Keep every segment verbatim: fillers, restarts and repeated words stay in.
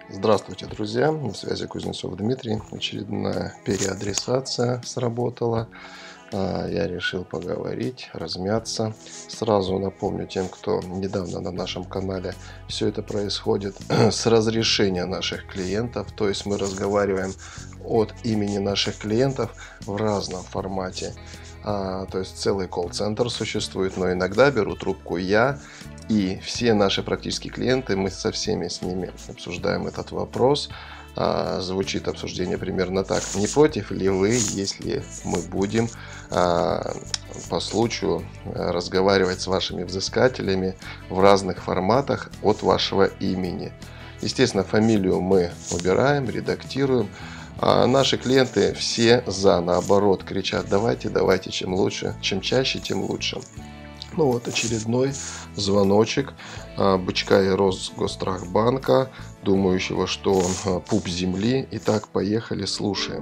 Здравствуйте, друзья! На связи Кузнецов Дмитрий. Очередная переадресация сработала. Я решил поговорить, размяться. Сразу напомню тем, кто недавно на нашем канале, все это происходит с разрешения наших клиентов. То есть мы разговариваем от имени наших клиентов в разном формате. А, то есть целый колл-центр существует, но иногда беру трубку я. И все наши практически клиенты, мы со всеми с ними обсуждаем этот вопрос. А, звучит обсуждение примерно так. Не против ли вы, если мы будем а, по случаю разговаривать с вашими взыскателями в разных форматах от вашего имени? Естественно, фамилию мы убираем, редактируем. А наши клиенты все за, наоборот, кричат: давайте, давайте, чем лучше, чем чаще, тем лучше. Ну вот очередной звоночек Бычка и Росгострахбанка, думающего, что он пуп земли. Итак, поехали, слушаем.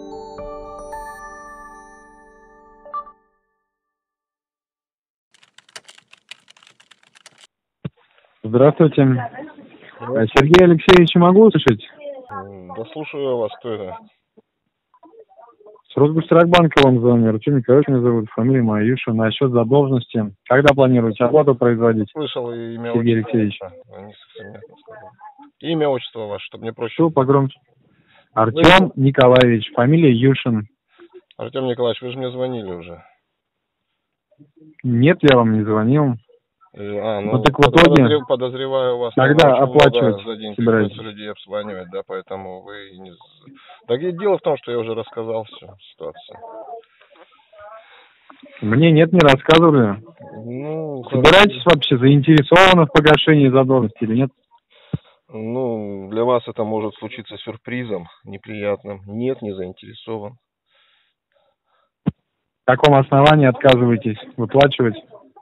Здравствуйте. Здравствуйте. Сергей Алексеевич, могу услышать? Да слушаю вас, кто это? С Росгострахбанка вам звоню. Артем Николаевич меня зовут, фамилия моя Юша. Насчет задолженности. Когда планируете оплату производить? Слышал имя, Сергей отчество. Алексеевич. Не совсем ясно сказал. Имя, отчество ваше, чтобы мне проще. Что погромче? Артем вы... Николаевич, фамилия Юшин. Артем Николаевич, вы же мне звонили уже. Нет, я вам не звонил. А, ну, ну так в итоге, подозрев, подозреваю вас, когда оплачивать за день собираетесь? Людей обзванивать, да, поэтому вы не... Так и дело в том, что я уже рассказал всю ситуацию. Мне нет, не рассказывали. Ну, собираетесь как... вообще заинтересованы в погашении задолженности или нет? Ну, для вас это может случиться сюрпризом неприятным. Нет, не заинтересован. На каком основании отказываетесь выплачивать?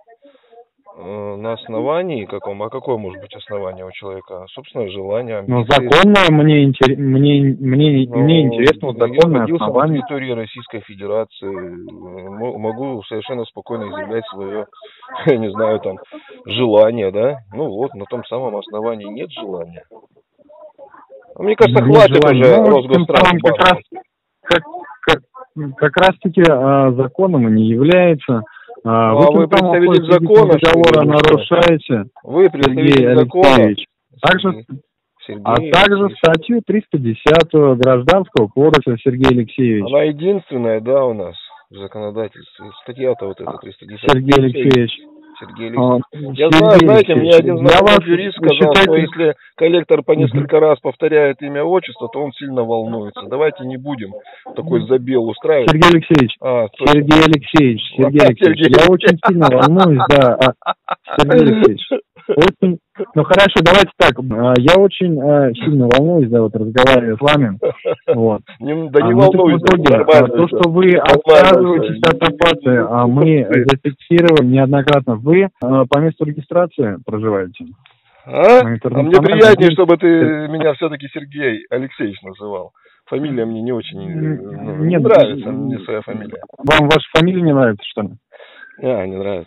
На основании каком? А какое может быть основание у человека? Собственное желание. Ну, законное мне, интерес, мне, мне, ну, мне интересно, законное я основание. На территории Российской Федерации могу совершенно спокойно изъявлять свое, я не знаю, там, желание, да? Ну вот, на том самом основании нет желания. Мне кажется, нет хватит желания. Уже ну, Росгострахбанка. Как раз, как, как, как раз таки а, законом и не является. А, вы, а вы представитель закона, договора нарушаете, вы представитель закона. Также, а также статью триста десятую Гражданского кодекса, Сергей Алексеевич. Она единственная, да, у нас в законодательстве. Статья-то вот эта триста десятая. Сергей Алексеевич. Сергей Алексеевич. А, Я Сергей знаю, знаете, мне один знакомый юрист сказал, считаете... что если коллектор по несколько раз повторяет имя, отчество, то он сильно волнуется. Давайте не будем такой забел устраивать. Сергей Алексеевич, а, Сергей Алексеевич, Сергей а, Алексеевич, Сергей. я очень сильно волнуюсь, да, Сергей Алексеевич. Очень, ну хорошо, давайте так. Я очень э, сильно волнуюсь, да, вот разговариваю с вами. Вот. Не, да не а, волнуйтесь. Ну, то, что вы отказываетесь от оплаты, а мы зафиксировали неоднократно. Вы э, по месту регистрации проживаете? А? А мне приятнее, чтобы ты меня все-таки Сергей Алексеевич называл. Фамилия мне не очень ну, не нравится, мне своя фамилия. Вам ваша фамилия не нравится, что ли? А, не нравится.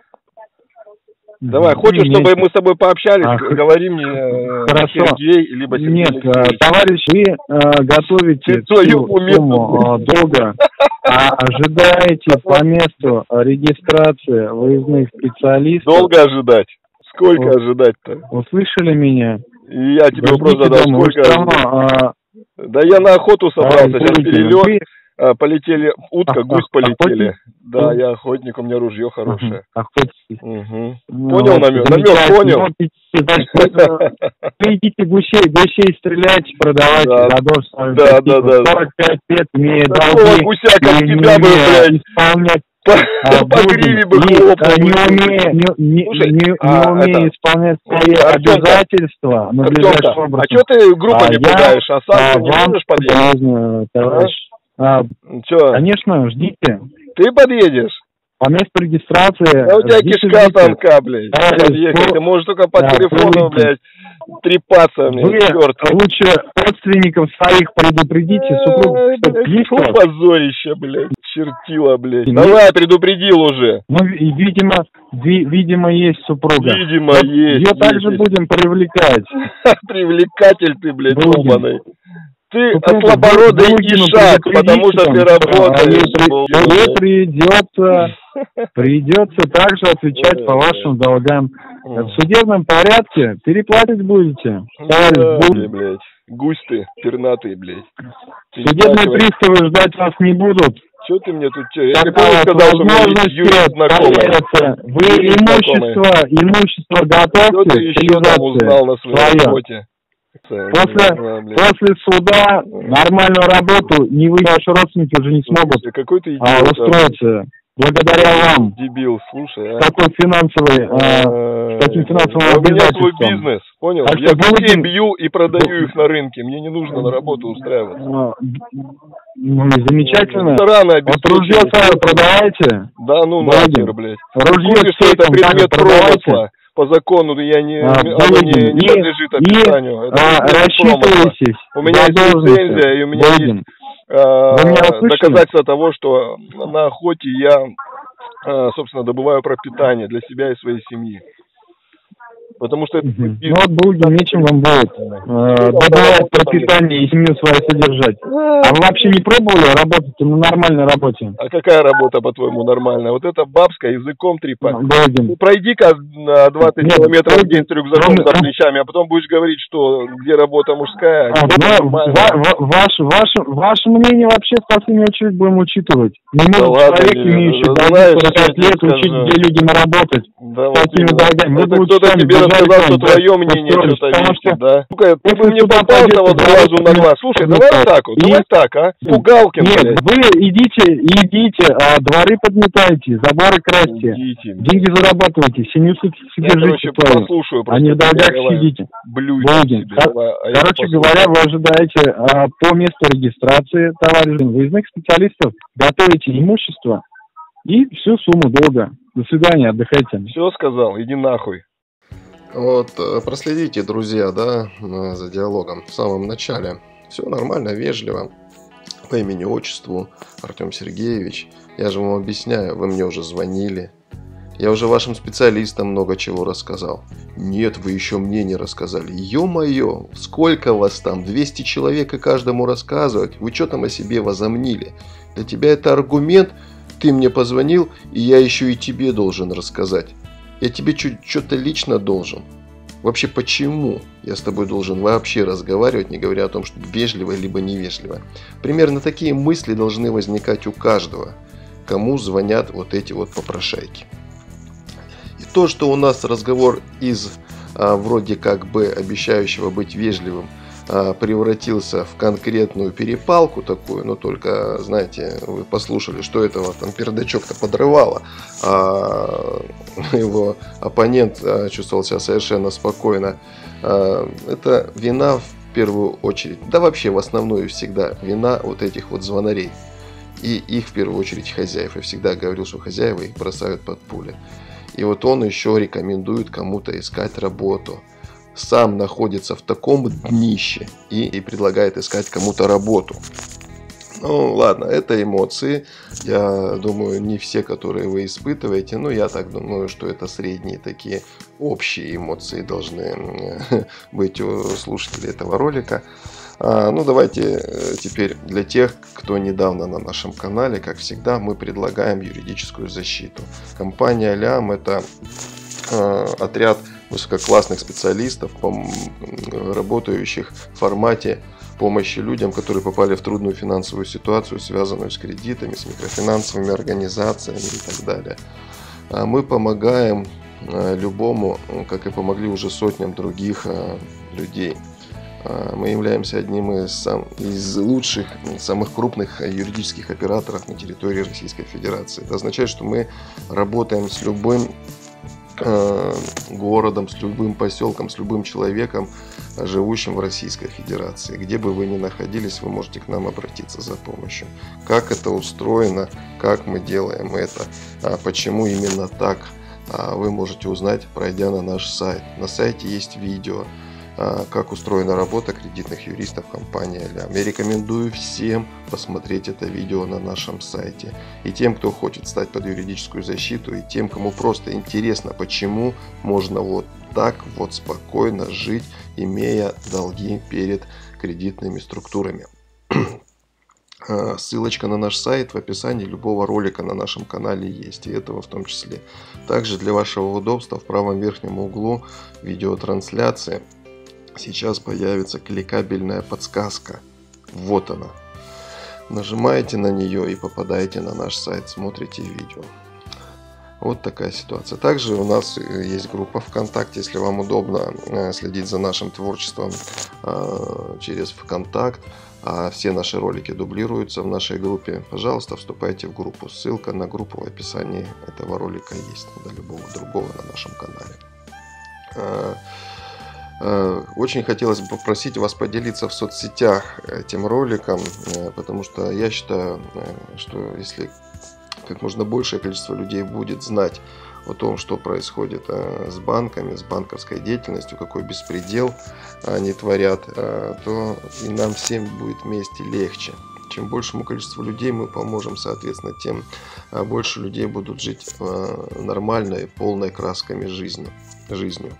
Давай, хочешь, нет. чтобы мы с тобой пообщались, а, говори мне хорошо. Сергей, либо Сергей Нет, Алексеевич. Товарищ, вы э, готовите свою сумму э, долга, а ожидаете по месту регистрации выездных специалистов. Долго ожидать? Сколько вот. Ожидать-то? Услышали меня? И я тебе вопрос задал, дома, сколько ожидать? А... Да я на охоту собрался, а, сейчас перелет. Вы... Полетели утка, а, гусь полетели. Охотник? Да, я охотник, у меня ружье хорошее. Охотник. Угу. Понял намек? Намек понял? Вы идите гусей, гусей стрелять, продавать, да. задолженность. Да, да, да. сорок пять лет имея долги. Гуся, как тебя бы, блядь. Исполнять. По, а, по гриве бы хлопнул. Не умея, не, не, Слушай, не, а, не умея это... исполнять свои Артемка, обязательства надлежащим образом. А что ты группами а пугаешь, а сам а, не можешь подъехать? Товарищ. А, Чё? Конечно, ждите. Ты подъедешь? по месту регистрации... А у тебя кишка тонка, блядь. Ты можешь только по телефону, блядь, трепаться, блядь, черт. Лучше родственников своих предупредите, супругов, что близко. Позорище, блядь, чертила, блядь. Давай, предупредил уже. Ну, видимо, видимо, есть супруга. Видимо, есть. Ее также будем привлекать. Привлекатель ты, блядь, долбаный. Ты слабородый ишак, потому что ты работаешь. Тебе придется, придется также отвечать по вашим долгам. В судебном порядке переплатить будете. Блядь, гусь ты, пернатый, блядь. Судебные приставы ждать вас не будут. Что ты мне тут, что? Я не помню, сказал, что у меня есть юрист знакомый. Вы имущество, имущество готовьте. Что ты еще там узнал на своей работе? После, после суда нормальную работу не вы, ваши родственники уже не смогут какой ты идиот, а, устроиться. Благодаря вам. Дебил, слушай. А? Такой финансовый, а, таким финансовым обязательством. У меня свой бизнес, понял? Так я детей бью и продаю их на рынке. Мне не нужно на работу устраиваться. Ну и замечательно. Вот ружье свое продавайте. Да ну нахер, блядь. Ружье что это предмет промысла. По закону я не, а, оно не, не подлежит описанию. Это а, рассчитывайтесь. У меня есть лицензия, и у меня Будем. есть а, доказательства того, что на охоте я, а, собственно, добываю пропитание для себя и своей семьи. Потому что... Угу. Ну вот будем, нечем вам будет э, добывать пропитание и семью свою содержать. А вы вообще не пробовали работать на нормальной работе? А какая работа, по-твоему, нормальная? Вот это бабская, языком трепать. Ну, пройди-ка на двадцать Нет, километров в день с рюкзаком за плечами, а потом будешь говорить, что где работа мужская, а, а ва ва ваше, ваше, ваше мнение вообще в последнюю очередь будем учитывать. Не да может ладно, человек, имеющий сорок пять лет, учить, где людям работать. Да с такими долгами. Это кто-то тебе рассказал, что твое мнение что-то весит, да? Сука, ты бы мне попался вот глазу на глаз. Слушай, давай вот так вот, давай так, а? Пугалкин, Нет, вы идите, идите, а дворы подметайте, заборы красьте, деньги зарабатывайте, семью содержите свою, а не в долгах сидите. Будем. Короче говоря, вы ожидаете а, по месту регистрации товарищей выездных специалистов, готовите имущество и всю сумму долга. До свидания, отдыхайте. Все сказал, иди нахуй. Вот, проследите, друзья, да, за диалогом в самом начале. Все нормально, вежливо. По имени, отчеству, Артем Сергеевич. Я же вам объясняю, вы мне уже звонили. Я уже вашим специалистам много чего рассказал. Нет, вы еще мне не рассказали. Ё-моё, сколько вас там? двести человек и каждому рассказывать? Вы что там о себе возомнили? Для тебя это аргумент? Ты мне позвонил, и я еще и тебе должен рассказать. Я тебе что-то лично должен. Вообще, почему я с тобой должен вообще разговаривать, не говоря о том, что вежливо либо невежливо? Примерно такие мысли должны возникать у каждого, кому звонят вот эти вот попрошайки. И то, что у нас разговор из а, вроде как бы обещающего быть вежливым а, превратился в конкретную перепалку такую, но только, знаете, вы послушали, что этого там пердачок-то подрывало, а его оппонент а, чувствовал себя совершенно спокойно. А, это вина в первую очередь, да вообще в основную всегда вина вот этих вот звонарей. И их в первую очередь хозяев. Я всегда говорил, что хозяева их бросают под пули. И вот он еще рекомендует кому-то искать работу. Сам находится в таком днище и, и предлагает искать кому-то работу. Ну ладно, это эмоции. Я думаю, не все, которые вы испытываете. Но я так думаю, что это средние такие общие эмоции должны быть у слушателей этого ролика. А, ну давайте теперь для тех, кто недавно на нашем канале, как всегда, мы предлагаем юридическую защиту. Компания Лям — это э, отряд высококлассных специалистов, работающих в формате помощи людям, которые попали в трудную финансовую ситуацию, связанную с кредитами, с микрофинансовыми организациями и так далее. А мы помогаем э, любому, как и помогли уже сотням других э, людей. Мы являемся одним из, сам, из лучших, самых крупных юридических операторов на территории Российской Федерации. Это означает, что мы работаем с любым э, городом, с любым поселком, с любым человеком, живущим в Российской Федерации. Где бы вы ни находились, вы можете к нам обратиться за помощью. Как это устроено, как мы делаем это, а почему именно так, а вы можете узнать, пройдя на наш сайт. На сайте есть видео, как устроена работа кредитных юристов компании Алям. Я рекомендую всем посмотреть это видео на нашем сайте. И тем, кто хочет стать под юридическую защиту, и тем, кому просто интересно, почему можно вот так вот спокойно жить, имея долги перед кредитными структурами. Ссылочка на наш сайт в описании любого ролика на нашем канале есть, и этого в том числе. Также для вашего удобства в правом верхнем углу видеотрансляции сейчас появится кликабельная подсказка. Вот она. Нажимаете на нее и попадаете на наш сайт, смотрите видео. Вот такая ситуация. Также у нас есть группа ВКонтакте, если вам удобно следить за нашим творчеством через ВКонтакт. Все наши ролики дублируются в нашей группе. Пожалуйста, вступайте в группу. Ссылка на группу в описании этого ролика есть, до любого другого на нашем канале. Очень хотелось бы попросить вас поделиться в соцсетях этим роликом, потому что я считаю, что если как можно большее количество людей будет знать о том, что происходит с банками, с банковской деятельностью, какой беспредел они творят, то и нам всем будет вместе легче. Чем большему количеству людей мы поможем, соответственно, тем больше людей будут жить нормальной, полной красками жизнью. жизнью.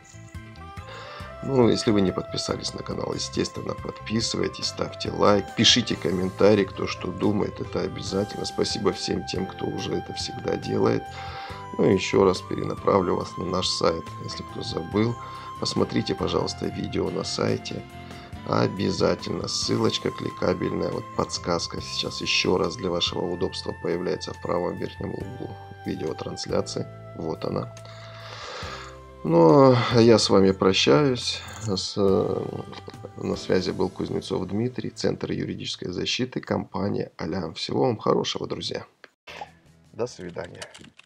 Ну, если вы не подписались на канал, естественно, подписывайтесь, ставьте лайк, пишите комментарий, кто что думает, это обязательно. Спасибо всем тем, кто уже это всегда делает. Ну и еще раз перенаправлю вас на наш сайт. Если кто забыл, посмотрите, пожалуйста, видео на сайте. Обязательно. Ссылочка кликабельная, вот подсказка сейчас еще раз для вашего удобства появляется в правом верхнем углу видеотрансляции. Вот она. Ну, а я с вами прощаюсь. С, на связи был Кузнецов Дмитрий, Центр юридической защиты, компания Алям. Всего вам хорошего, друзья. До свидания.